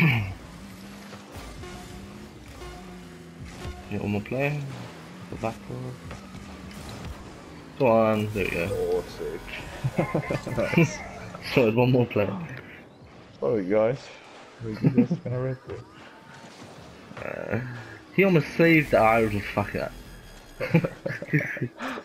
Get one more player. Go backwards. Go on, there we go. Oh, sick. Nice. So one more player. Sorry, guys. We just gonna rip it. He almost saved the I was just fuck it.